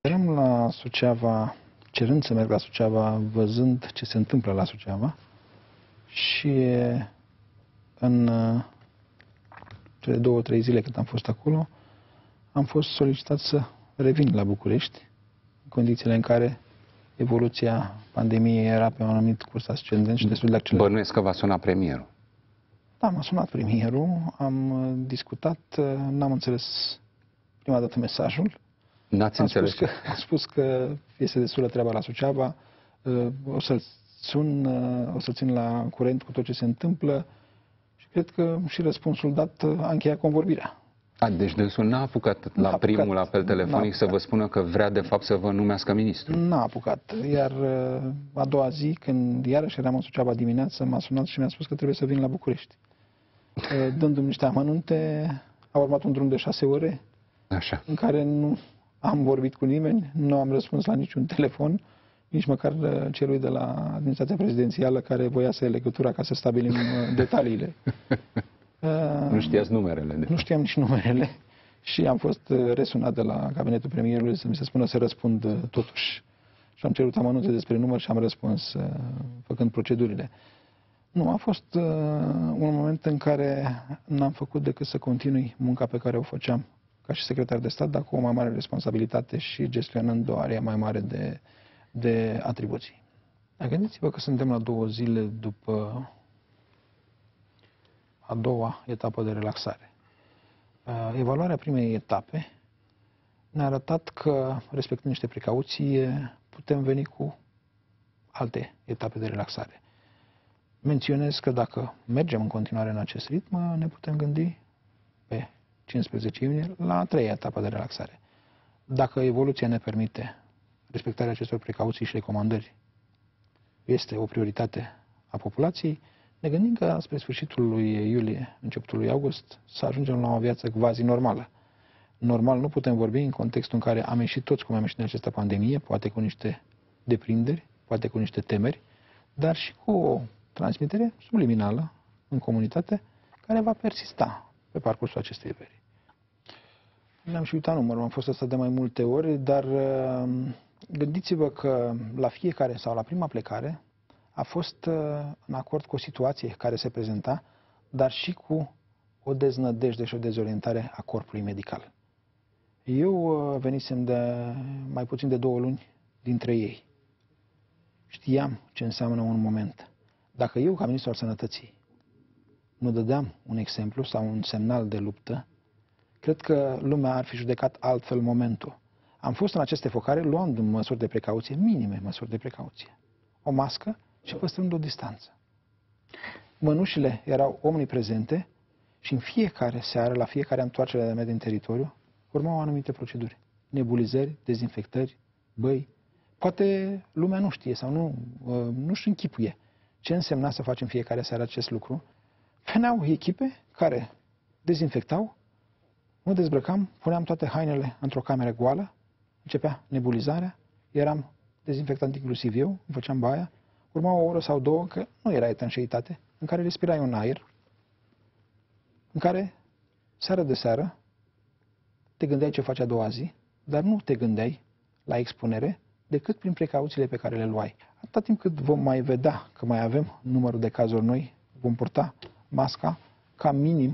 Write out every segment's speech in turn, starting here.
Eram la Suceava, cerând să merg la Suceava, văzând ce se întâmplă la Suceava și în cele 2-3 zile cât am fost acolo, am fost solicitat să revin la București, în condițiile în care evoluția pandemiei era pe un anumit curs ascendent și destul de accelerat. Bănuiesc că v-a sunat premierul. Da, m-a sunat premierul, am discutat, n-am înțeles prima dată mesajul. N-ați înțeles? Am spus că este destulă treaba la Suceava, o să-l sun, o să țin la curent cu tot ce se întâmplă și cred că și răspunsul dat a încheiat convorbirea. Deci dânsul n-a apucat la primul apel telefonic să vă spună că vrea de fapt să vă numească ministru? N-a apucat, iar a doua zi, când iarăși eram în Suceava dimineață, m-a sunat și mi-a spus că trebuie să vin la București. Dându-mi niște amănunte, a urmat un drum de 6 ore, așa, în care nu am vorbit cu nimeni, nu am răspuns la niciun telefon, nici măcar celui de la administrația prezidențială care voia să ia legătura ca să stabilim detaliile. Nu știați numerele? Nu știam nici numerele și am fost resunat de la cabinetul premierului să mi se spună să răspund totuși. Și am cerut amănunte despre număr și am răspuns făcând procedurile. Nu, a fost un moment în care n-am făcut decât să continui munca pe care o făceam ca și secretar de stat, dar cu o mai mare responsabilitate și gestionând o area mai mare de atribuții. Dar gândiți-vă că suntem la 2 zile după a doua etapă de relaxare. Evaluarea primei etape ne-a arătat că, respectând niște precauții, putem veni cu alte etape de relaxare. Menționez că dacă mergem în continuare în acest ritm, ne putem gândi pe 15 iunie la a 3-a etapă de relaxare. Dacă evoluția ne permite, respectarea acestor precauții și recomandări este o prioritate a populației, ne gândim că spre sfârșitul lui iulie, începutul lui august, să ajungem la o viață quasi normală. Normal nu putem vorbi în contextul în care am ieșit toți cum am ieșit din această pandemie, poate cu niște deprinderi, poate cu niște temeri, dar și cu o transmitere subliminală în comunitate care va persista pe parcursul acestei veri. Ne-am și uitat numărul, am fost asta de mai multe ori, dar gândiți-vă că la fiecare sau la prima plecare a fost în acord cu o situație care se prezenta, dar și cu o deznădejde și o dezorientare a corpului medical. Eu venisem de mai puțin de 2 luni dintre ei. Știam ce înseamnă un moment. Dacă eu, ca ministru al sănătății, nu dădeam un exemplu sau un semnal de luptă, cred că lumea ar fi judecat altfel momentul. Am fost în aceste focare luând măsuri de precauție, minime măsuri de precauție. O mască și păstrând o distanță. Mănușile erau omniprezente și în fiecare seară, la fiecare întoarcere de mea din teritoriu, urmau anumite proceduri. Nebulizări, dezinfectări, băi. Poate lumea nu știe sau nu-și închipuie ce însemna să facem fiecare seară acest lucru. Veneau echipe care dezinfectau, mă dezbrăcam, puneam toate hainele într-o cameră goală, începea nebulizarea, eram dezinfectant inclusiv eu, îmi făceam baia, urma o oră sau 2, că nu era etanșeitate, în care respirai un aer, în care, seară de seară, te gândeai ce faci a doua zi, dar nu te gândeai la expunere decât prin precauțiile pe care le luai. Atâta timp cât vom mai vedea că mai avem numărul de cazuri noi, vom purta masca ca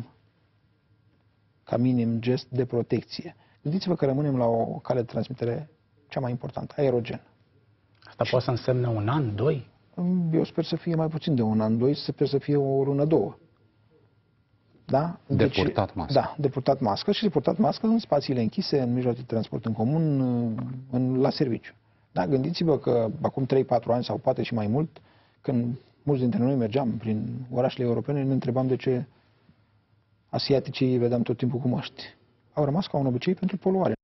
minim gest de protecție. Gândiți-vă că rămânem la o cale de transmitere cea mai importantă, aerogen. Asta poate să însemne 1 an, 2? Eu sper să fie mai puțin de 1 an, 2, sper să fie o lună, 2. Da? De purtat mască. Da, de purtat mască și de purtat mască în spațiile închise, în mijloace de transport în comun, la serviciu. Da? Gândiți-vă că acum 3-4 ani sau poate și mai mult, când mulți dintre noi mergeam prin orașele europene, ne întrebam de ce asiaticii vedeam tot timpul cu măști. Au rămas ca un obicei pentru poluare.